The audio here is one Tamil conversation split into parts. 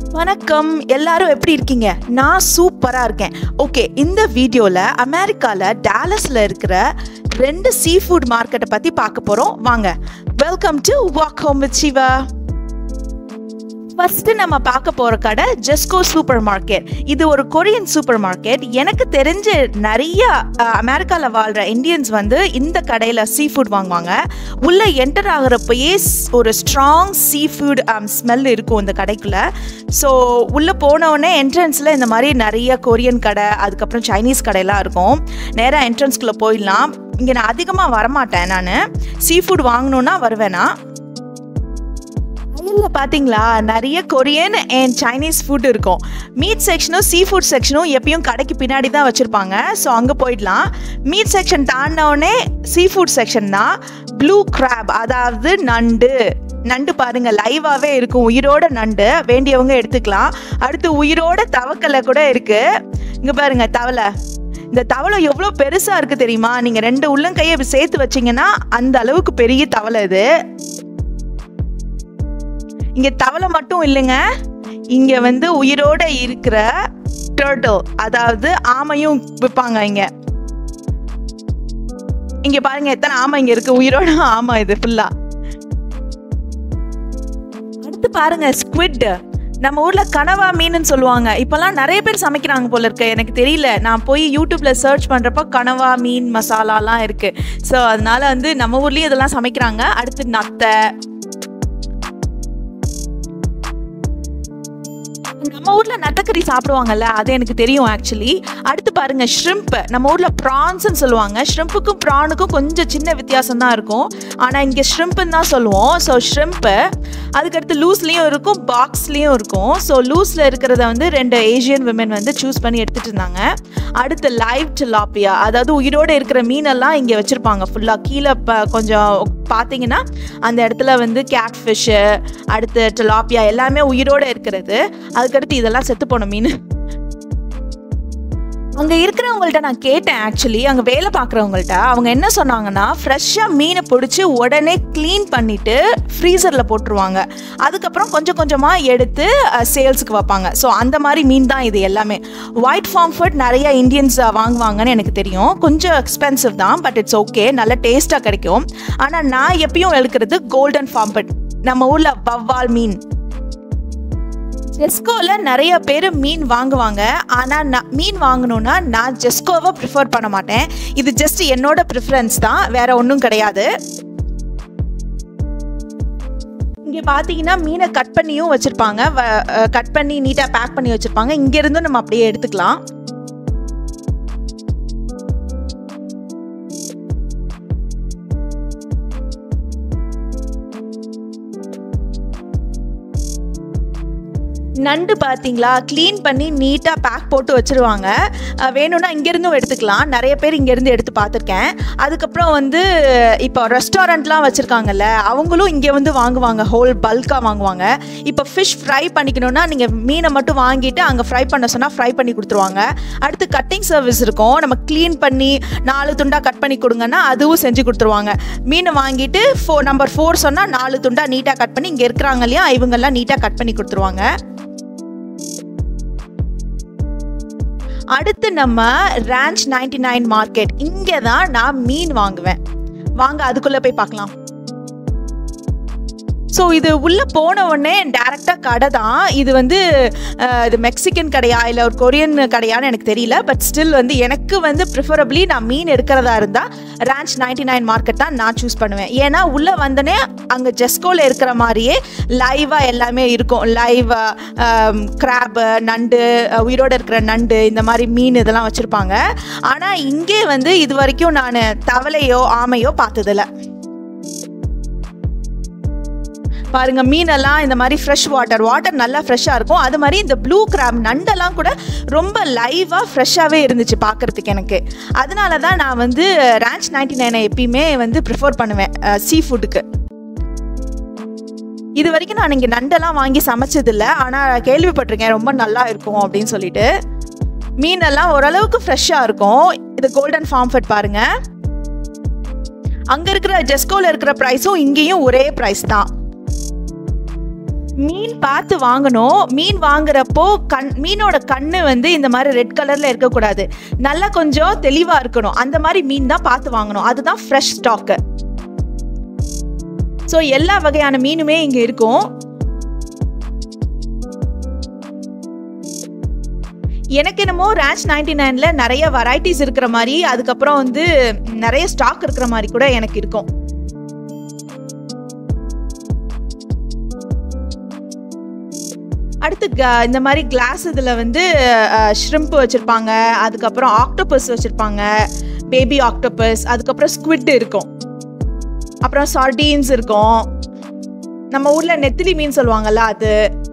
வணக்கம், எல்லாரும் எப்படி இருக்கீங்க? நான் சூப்பரா இருக்கேன். ஓகே, இந்த வீடியோல அமெரிக்கால டாலஸ்ல இருக்கிற 2 சீ ஃபுட் மார்க்கெட்டை பத்தி பார்க்க போறோம். வாங்க. Welcome to walk home with Shiva. First நம்ம பார்க்க போற கடை ஜெஸ்கோ சூப்பர் மார்க்கெட். இது ஒரு கொரியன் சூப்பர் மார்க்கெட். எனக்கு தெரிஞ்ச நிறைய அமெரிக்காவில் வாழ்கிற இந்தியன்ஸ் வந்து இந்த கடையில் சீ ஃபுட் வாங்குவாங்க. உள்ளே என்டர் ஆகிறப்பயே ஒரு ஸ்ட்ராங் சீ ஃபுட் ஸ்மெல் இருக்கும் இந்த கடைக்குள்ளே. ஸோ உள்ளே போனவுடனே என்ட்ரன்ஸில் இந்த மாதிரி நிறைய கொரியன் கடை, அதுக்கப்புறம் சைனீஸ் கடையெல்லாம் இருக்கும். நேராக என்ட்ரன்ஸ்குள்ளே போயிடலாம். இங்கே நான் அதிகமாக வரமாட்டேன். நான் சீ ஃபுட் வாங்கணுன்னா வருவேனா. இதில் பார்த்தீங்களா, நிறைய கொரியன் அண்ட் சைனீஸ் ஃபுட் இருக்கும். மீட் செக்ஷனும் சீ ஃபுட் செக்ஷனும் எப்பயும் கடைக்கு பின்னாடி தான் வச்சுருப்பாங்க. ஸோ அங்கே போயிடலாம். மீட் செக்ஷன் தாண்டினோடனே சீ ஃபுட் செக்ஷன் தான். ப்ளூ கிராப், அதாவது நண்டு பாருங்க, லைவாகவே இருக்கும். உயிரோட நண்டு வேண்டியவங்க எடுத்துக்கலாம். அடுத்து உயிரோட தவக்கலை கூட இருக்கு. இங்கே பாருங்க தவளை. இந்த தவளை எவ்வளோ பெருசாக இருக்குது தெரியுமா? நீங்கள் 2 உள்ளங்கையை சேர்த்து வச்சிங்கன்னா அந்த அளவுக்கு பெரிய தவளை இது. இங்கே தவளை மட்டும் இல்லைங்க, இங்கே வந்து உயிரோட இருக்கிற டர்ட்டில், அதாவது ஆமையும் விற்பாங்க. இங்கே பாருங்க எத்தனை ஆமை இங்கே இருக்கு. உயிரோட ஆமை இது ஃபுல்லா. அடுத்து பாருங்க ஸ்குவிட். நம்ம ஊரில் கனவா மீன் சொல்லுவாங்க. இப்போல்லாம் நிறைய பேர் சமைக்கிறாங்க போல இருக்கு. எனக்கு தெரியல, நான் போய் யூடியூப்ல சர்ச் பண்ணுறப்போ கனவா மீன் மசாலாலாம் இருக்கு. ஸோ அதனால வந்து நம்ம ஊர்லேயும் இதெல்லாம் சமைக்கிறாங்க. அடுத்து நத்தை. நம்ம ஊரில் நத்தக்கறி சாப்பிடுவாங்கல்ல, அது எனக்கு தெரியும் ஆக்சுவலி. அடுத்து பாருங்க ஷ்ரிம்ப். நம்ம ஊரில் ப்ரான்ஸ்ன்னு சொல்லுவாங்க. ஷ்ரிம்ப்புக்கும் ப்ரானுக்கும் கொஞ்சம் சின்ன வித்தியாசம் தான் இருக்கும். ஆனால் இங்கே ஷ்ரிம்ப்புன்னு தான் சொல்லுவோம். So shrimp. அதுக்கடுத்து லூஸ்லேயும் இருக்கும், பாக்ஸ்லேயும் இருக்கும். ஸோ லூஸில் இருக்கிறத வந்து 2 ஏஷியன் விமன் வந்து சூஸ் பண்ணி எடுத்துகிட்டு இருந்தாங்க. அடுத்து லைவ் டிலாப்பியா, அதாவது உயிரோடு இருக்கிற மீனெல்லாம் இங்கே வச்சுருப்பாங்க ஃபுல்லாக. கீழே கொஞ்சம் பார்த்தீங்கன்னா அந்த இடத்துல வந்து கேட் ஃபிஷ்ஷு, அடுத்து டிலாப்பியா எல்லாமே உயிரோடு இருக்கிறது. அதுக்கடுத்து இதெல்லாம் செத்து போன மீன். அங்கே இருக்கிறவங்கள்ட்ட நான் கேட்டேன் ஆக்சுவலி, அங்கே வேலை பார்க்குறவங்கள்ட்ட. அவங்க என்ன சொன்னாங்கன்னா, ஃப்ரெஷ்ஷாக மீனை பிடிச்சி உடனே க்ளீன் பண்ணிவிட்டு ஃப்ரீசரில் போட்டுருவாங்க. அதுக்கப்புறம் கொஞ்சம் கொஞ்சமாக எடுத்து சேல்ஸுக்கு வைப்பாங்க. ஸோ அந்த மாதிரி மீன் தான் இது எல்லாமே. ஒயிட் ஃபார்ம்ஃபர்ட் நிறைய இந்தியன்ஸ் வாங்குவாங்கன்னு எனக்கு தெரியும். கொஞ்சம் எக்ஸ்பென்சிவ் தான், பட் இட்ஸ் ஓகே, நல்ல டேஸ்ட்டாக கிடைக்கும். ஆனால் நான் எப்பயும் எடுக்கிறது கோல்டன் ஃபார்ம்ஃபர்ட், நம்ம ஊரில் வவ்வால் மீன். ஜெஸ்கோவில் நிறைய பேர் மீன் வாங்குவாங்க. ஆனால் நான் மீன் வாங்கணுன்னா நான் ஜெஸ்கோவை ப்ரிஃபர் பண்ண மாட்டேன். இது ஜஸ்ட் என்னோட ப்ரிஃபரன்ஸ் தான், வேற ஒன்றும் கிடையாது. இங்கே பார்த்தீங்கன்னா மீனை கட் பண்ணியும் வச்சுருப்பாங்க. கட் பண்ணி நீட்டாக பேக் பண்ணி வச்சுருப்பாங்க. இங்கேருந்தும் நம்ம அப்படியே எடுத்துக்கலாம். நண்டு பார்த்தீங்களா, க்ளீன் பண்ணி நீட்டாக பேக் போட்டு வச்சுருவாங்க. வேணும்னா இங்கேருந்தும் எடுத்துக்கலாம். நிறைய பேர் இங்கேருந்து எடுத்து பார்த்துருக்கேன். அதுக்கப்புறம் வந்து இப்போ ரெஸ்டாரண்ட்லாம் வச்சுருக்காங்கல்ல, அவங்களும் இங்கே வந்து வாங்குவாங்க, ஹோல் பல்காக வாங்குவாங்க. இப்போ ஃபிஷ் ஃப்ரை பண்ணிக்கணுன்னா நீங்கள் மீனை மட்டும் வாங்கிட்டு அங்கே ஃப்ரை பண்ண சொன்னால் ஃப்ரை பண்ணி கொடுத்துருவாங்க. அடுத்து கட்டிங் சர்வீஸ் இருக்கும். நம்ம க்ளீன் பண்ணி 4 துண்டாக கட் பண்ணி கொடுங்கன்னா அதுவும் செஞ்சு கொடுத்துருவாங்க. மீனை வாங்கிட்டு நம்பர் 4 சொன்னால் 4 துண்டாக நீட்டாக கட் பண்ணி இங்கே இருக்கிறாங்க இல்லையா, இவங்கெல்லாம் நீட்டாக கட் பண்ணி கொடுத்துருவாங்க. அடுத்து நம்ம ரான்ச் 99 மார்க்கெட். இங்கே தான் நான் மீன் வாங்குவேன். வாங்க அதுக்குள்ளே போய் பார்க்கலாம். ஸோ இது உள்ளே போன உடனே டேரெக்டாக கடை தான். இது வந்து இது மெக்சிகன் கடையா இல்லை ஒரு கொரியன் கடையான்னு எனக்கு தெரியல. பட் ஸ்டில் வந்து எனக்கு வந்து ப்ரிஃபரபிளி நான் மீன் எடுக்கிறதா இருந்தால் ரான்ச் 99 மார்க்கெட் தான் நான் சூஸ் பண்ணுவேன். ஏன்னா உள்ளே வந்தோடனே அங்கே ஜெஸ்கோவில் இருக்கிற மாதிரியே லைவாக எல்லாமே இருக்கும். லைவ் கிராப்பு, நண்டு, உயிரோடு இருக்கிற நண்டு, இந்த மாதிரி மீன் இதெல்லாம் வச்சுருப்பாங்க. ஆனால் இங்கே வந்து இது வரைக்கும் நான் தவளையோ ஆமையோ பார்த்ததில்ல. பாருங்க மீனெல்லாம் இந்த மாதிரி ஃப்ரெஷ் வாட்டர் நல்லா ஃப்ரெஷ்ஷாக இருக்கும். அது மாதிரி இந்த ப்ளூ கிராப் நண்டெல்லாம் கூட ரொம்ப லைவாக ஃப்ரெஷ்ஷாகவே இருந்துச்சு பார்க்குறதுக்கு எனக்கு. அதனால தான் நான் வந்து ரான்ச் 99 எப்பயுமே வந்து ப்ரிஃபர் பண்ணுவேன் சீ ஃபுட்டுக்கு. இது வரைக்கும் நான் இங்கே நண்டெல்லாம் வாங்கி சமைச்சதில்லை, ஆனால் கேள்விப்பட்டிருக்கேன் ரொம்ப நல்லா இருக்கும் அப்படின்னு சொல்லிட்டு. மீனெல்லாம் ஓரளவுக்கு ஃப்ரெஷ்ஷாக இருக்கும். இது கோல்டன் ஃபார்ம்ஃபர்ட் பாருங்க. அங்கே இருக்கிற ஜெஸ்கோவில் இருக்கிற ப்ரைஸும் இங்கேயும் ஒரே ப்ரைஸ் தான். மீன் பார்த்து வாங்கணும். மீன் வாங்குறப்போ மீனோட கண்ணு வந்து இந்த மாதிரி ரெட் கலர்ல இருக்கக்கூடாது, நல்லா கொஞ்சம் தெளிவா இருக்கணும். அந்த மாதிரி மீன் தான் பார்த்து வாங்கணும். அதுதான் ஃப்ரெஷ் ஸ்டாக்கு. ஸோ எல்லா வகையான மீனுமே இங்கே இருக்கும். எனக்கு என்னமோ ரேஞ்ச் 99ல நிறைய வெரைட்டிஸ் இருக்கிற மாதிரி, அதுக்கப்புறம் வந்து நிறைய ஸ்டாக் இருக்கிற மாதிரி கூட எனக்கு இருக்கும். அடுத்து இந்த மாதிரி கிளாஸ் இதில் வந்து ஷ்ரிம்ப் வச்சுருப்பாங்க, அதுக்கப்புறம் ஆக்டோபஸ் வச்சுருப்பாங்க, பேபி ஆக்டோபஸ், அதுக்கப்புறம் ஸ்குவிட் இருக்கும், அப்புறம் சார்டீன்ஸ் இருக்கும், நம்ம ஊரில் நெத்திலி மீன் சொல்லுவாங்கல்ல அது.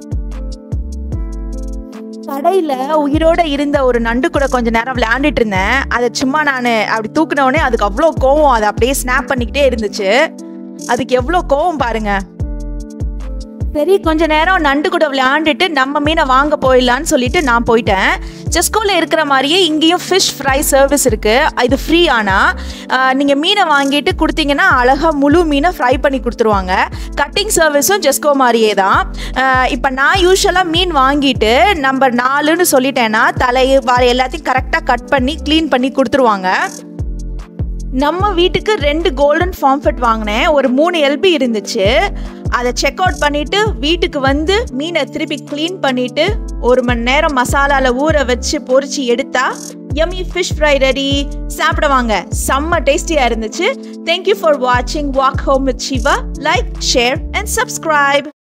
கடையில் உயிரோட இருந்த ஒரு நண்டு கூட கொஞ்ச நேரம் விளையாண்டுட்டு இருந்தேன். அதை சும்மா நான் அப்படி தூக்குனவுடனே அதுக்கு அவ்வளோ கோவம், அதை அப்படியே ஸ்னாப் பண்ணிக்கிட்டே இருந்துச்சு. அதுக்கு எவ்வளோ கோவம் பாருங்க. சரி, கொஞ்ச நேரம் நண்டு கூட விளையாண்டுட்டு நம்ம மீனை வாங்க போயிடலான்னு சொல்லிட்டு நான் போயிட்டேன். ஜெஸ்கோவில் இருக்கிற மாதிரியே இங்கேயும் ஃபிஷ் ஃப்ரை சர்வீஸ் இருக்குது. இது ஃப்ரீ. ஆனால் நீங்கள் மீனை வாங்கிட்டு கொடுத்தீங்கன்னா அழகாக முழு மீனை ஃப்ரை பண்ணி கொடுத்துருவாங்க. கட்டிங் சர்வீஸும் ஜெஸ்கோ மாதிரியே தான். இப்போ நான் யூஸ்வலாக மீன் வாங்கிட்டு நம்பர் 4ன்னு சொல்லிட்டேன்னா தலையை வாழை எல்லாத்தையும் கரெக்டாக கட் பண்ணி க்ளீன் பண்ணி கொடுத்துருவாங்க. நம்ம வீட்டுக்கு 2 கோல்டன் ஃபார்ம்ஃபிட் வாங்கினேன். ஒரு 3 LB இருந்துச்சு. அதை செக் அவுட் பண்ணிவிட்டு வீட்டுக்கு வந்து மீனை திருப்பி க்ளீன் பண்ணிவிட்டு 1 மணி நேரம் மசாலாவில் ஊற வச்சு பொரிச்சு எடுத்தா யம்மி ஃபிஷ் ஃப்ரை ரெடி. சாப்பிடுவாங்க. செம்ம டேஸ்டியாக இருந்துச்சு. தேங்க்யூ ஃபார் வாட்சிங் walk home with Shiva. Like, share and subscribe.